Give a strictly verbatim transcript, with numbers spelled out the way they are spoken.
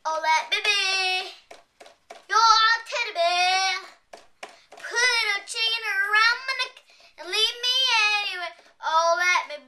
Oh, let me be your teddy bear. Put a chain around my neck and leave me anywhere. Oh, let me